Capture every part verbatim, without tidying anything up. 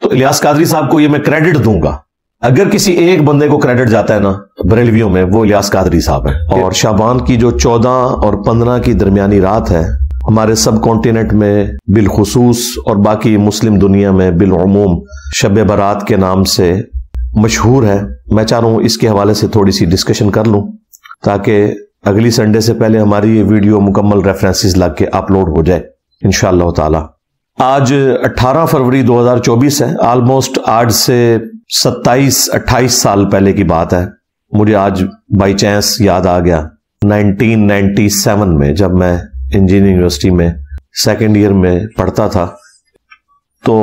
تو الیاس قادری صاحب کو یہ میں کریڈٹ دوں گا، اگر کسی ایک بندے کو کریڈٹ جاتا ہے نا بریلویوں میں، وہ الیاس قادری صاحب ہے۔ اور شعبان کی جو چودہ اور پندرہ کی درمیانی رات ہے ہمارے سب کانٹیننٹ میں بالخصوص اور باقی مسلم دنیا میں بالعموم شب برات کے نام سے مشہور ہے۔ میں چاہ رہا ہوں اس کے حوالے سے تھوڑی سی ڈسکشن کر لوں تاکہ اگلی سنڈے سے پہلے ہماری یہ ویڈیو مکمل ریفرنسز لگ کے اپلوڈ ہو جائے انشاءاللہ تعالی۔ آج اٹھارہ فروری دو ہزار چوبیس ہے، آلموسٹ آج سے ستائیس اٹھائیس سال پہلے کی بات ہے۔ مجھے آج بائی چانس یاد آ گیا نائنٹین نائنٹی سیون میں جب میں انجینئرنگ یونیورسٹی میں سیکنڈ ایئر میں پڑھتا تھا، تو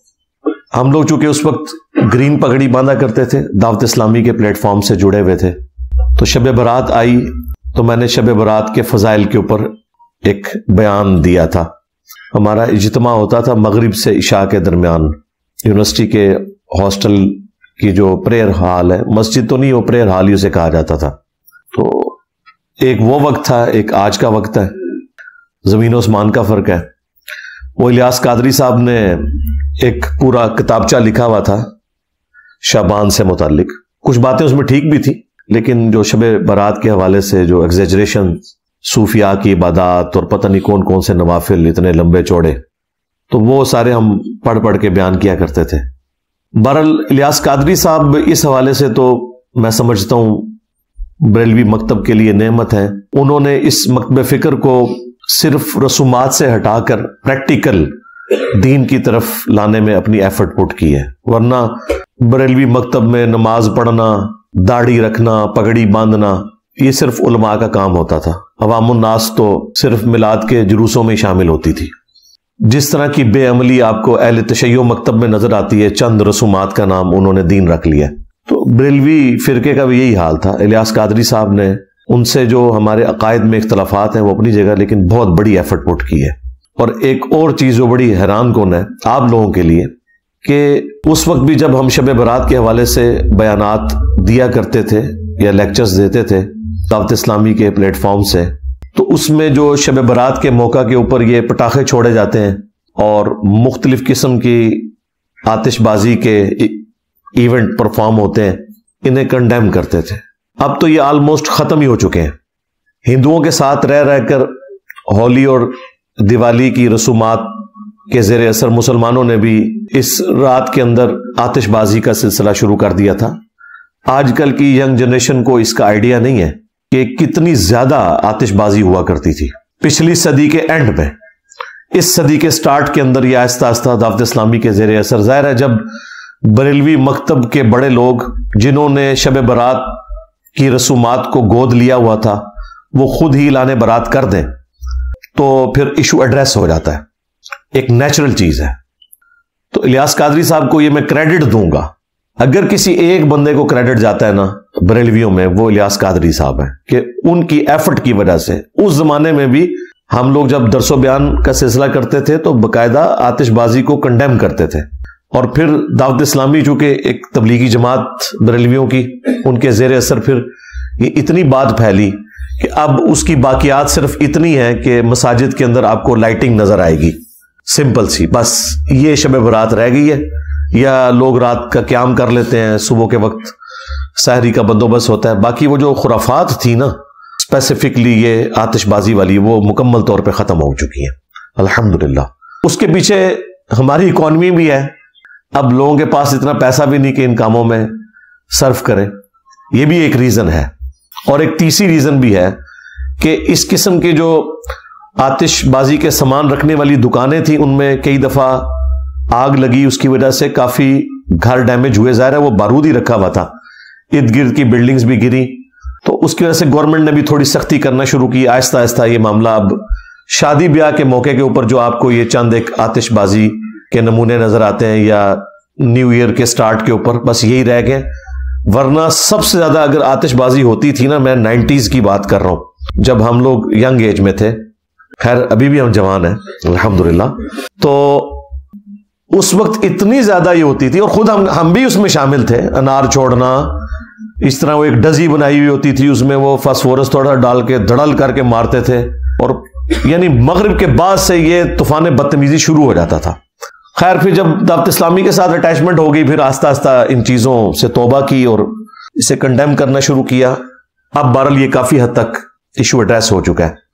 ہم لوگ چونکہ اس وقت گرین پگڑی باندھا کرتے تھے، دعوت اسلامی کے پلیٹ فارم سے جڑے ہوئے تھے، تو شب برات آئی تو میں نے شب برات کے فضائل کے اوپر ایک بیان دیا تھا۔ ہمارا اجتماع ہوتا تھا مغرب سے عشاء کے درمیان، یونیورسٹی کے ہاسٹل کی جو پریئر ہال ہے، مسجد تو نہیں، وہ پریئر ہال ہی اسے کہا جاتا تھا۔ تو ایک وہ وقت تھا، ایک آج کا وقت ہے، زمین و آسمان کا فرق ہے۔ وہ الیاس قادری صاحب نے ایک پورا کتابچہ لکھا ہوا تھا شعبان سے متعلق، کچھ باتیں اس میں ٹھیک بھی تھی، لیکن جو شب برات کے حوالے سے جو ایگزیجریشن، صوفیاء کی عبادات اور پتہ نہیں کون کون سے نوافل اتنے لمبے چوڑے، تو وہ سارے ہم پڑھ پڑھ کے بیان کیا کرتے تھے۔ بہرحال الیاس قادری صاحب اس حوالے سے تو میں سمجھتا ہوں بریلوی مکتب کے لیے نعمت ہے۔ انہوں نے اس مکتب فکر کو صرف رسومات سے ہٹا کر پریکٹیکل دین کی طرف لانے میں اپنی ایفرٹ پٹ کی ہے، ورنہ بریلوی مکتب میں نماز پڑھنا، داڑھی رکھنا، پگڑی باندھنا، یہ صرف علماء کا کام ہوتا تھا۔ عوام الناس تو صرف میلاد کے جلوسوں میں شامل ہوتی تھی۔ جس طرح کی بے عملی آپ کو اہل تشیع مکتب میں نظر آتی ہے، چند رسومات کا نام انہوں نے دین رکھ لیا، تو بریلوی فرقے کا بھی یہی حال تھا۔ الیاس قادری صاحب نے ان سے جو ہمارے عقائد میں اختلافات ہیں وہ اپنی جگہ، لیکن بہت بڑی ایفرٹ پٹ کی ہے۔ اور ایک اور چیز جو بڑی حیران کن ہے آپ لوگوں کے لیے کہ اس وقت بھی جب ہم شب برات کے حوالے سے بیانات دیا کرتے تھے یا لیکچرز دیتے تھے دعوت اسلامی کے پلیٹ فارم سے، تو اس میں جو شب برات کے موقع کے اوپر یہ پٹاخے چھوڑے جاتے ہیں اور مختلف قسم کی آتش بازی کے ایونٹ پرفارم ہوتے ہیں، انہیں کنڈیم کرتے تھے۔ اب تو یہ آلموسٹ ختم ہی ہو چکے ہیں۔ ہندوؤں کے ساتھ رہ رہ کر ہولی اور دیوالی کی رسومات کے زیر اثر مسلمانوں نے بھی اس رات کے اندر آتش بازی کا سلسلہ شروع کر دیا تھا۔ آج کل کی ینگ جنریشن کو اس کا آئیڈیا نہیں ہے کہ کتنی زیادہ آتش بازی ہوا کرتی تھی پچھلی صدی کے اینڈ میں۔ اس صدی کے سٹارٹ کے اندر یہ آہستہ آہستہ دعوت اسلامی کے زیر اثر، ظاہر ہے جب بریلوی مکتب کے بڑے لوگ جنہوں نے شب برات کی رسومات کو گود لیا ہوا تھا وہ خود ہی اعلان برات کر دیں تو پھر ایشو ایڈریس ہو جاتا ہے، ایک نیچرل چیز ہے۔ تو الیاس قادری صاحب کو یہ میں کریڈٹ دوں گا، اگر کسی ایک بندے کو کریڈٹ جاتا ہے نا بریلویوں میں، وہ الیاس قادری صاحب ہیں، کہ ان کی ایفرٹ کی وجہ سے اس زمانے میں بھی ہم لوگ جب درس و بیان کا سلسلہ کرتے تھے تو باقاعدہ آتش بازی کو کنڈیم کرتے تھے، اور پھر دعوت اسلامی چونکہ ایک تبلیغی جماعت بریلویوں کی، ان کے زیر اثر پھر یہ اتنی بات پھیلی کہ اب اس کی باقیات صرف اتنی ہے کہ مساجد کے اندر آپ کو لائٹنگ نظر آئے گی، سمپل سی، بس یہ شب برات رہ گئی ہے، یا لوگ رات کا قیام کر لیتے ہیں، صبح کے وقت سحری کا بندوبست ہوتا ہے۔ باقی وہ جو خرافات تھی نا اسپیسیفکلی یہ آتش بازی والی، وہ مکمل طور پہ ختم ہو چکی ہیں الحمدللہ۔ اس کے پیچھے ہماری اکانومی بھی ہے، اب لوگوں کے پاس اتنا پیسہ بھی نہیں کہ ان کاموں میں صرف کریں، یہ بھی ایک ریزن ہے۔ اور ایک تیسری ریزن بھی ہے کہ اس قسم کے جو آتش بازی کے سامان رکھنے والی دکانیں تھیں ان میں کئی دفعہ آگ لگی، اس کی وجہ سے کافی گھر ڈیمیج ہوئے، ظاہر ہے وہ بارود ہی رکھا ہوا تھا، ارد گرد کی بلڈنگز بھی گری، تو اس کی وجہ سے گورنمنٹ نے بھی تھوڑی سختی کرنا شروع کی۔ آہستہ آہستہ یہ معاملہ اب شادی بیاہ کے موقع کے اوپر جو آپ کو یہ چند ایک آتش بازی کے نمونے نظر آتے ہیں یا نیو ایئر کے سٹارٹ کے اوپر، بس یہی رہ گئے، ورنہ سب سے زیادہ اگر آتش بازی ہوتی تھی نا، میں نائنٹیز کی بات کر رہا ہوں جب ہم لوگ ینگ ایج میں تھے، خیر ابھی بھی ہم جوان ہیں الحمدللہ، تو اس وقت اتنی زیادہ یہ ہوتی تھی، اور خود ہم ہم بھی اس میں شامل تھے، انار چھوڑنا، اس طرح وہ ایک ڈزی بنائی ہوئی ہوتی تھی، اس میں وہ فاسفورس تھوڑا ڈال کے دھڑل کر کے مارتے تھے، اور یعنی مغرب کے بعد سے یہ طوفان بدتمیزی شروع ہو جاتا تھا۔ خیر پھر جب دعوت اسلامی کے ساتھ اٹیچمنٹ ہو گئی، پھر آہستہ آہستہ ان چیزوں سے توبہ کی اور اسے کنڈیم کرنا شروع کیا. اب بہرحال یہ کافی حد تک ایشو ایڈریس ہو چکا ہے.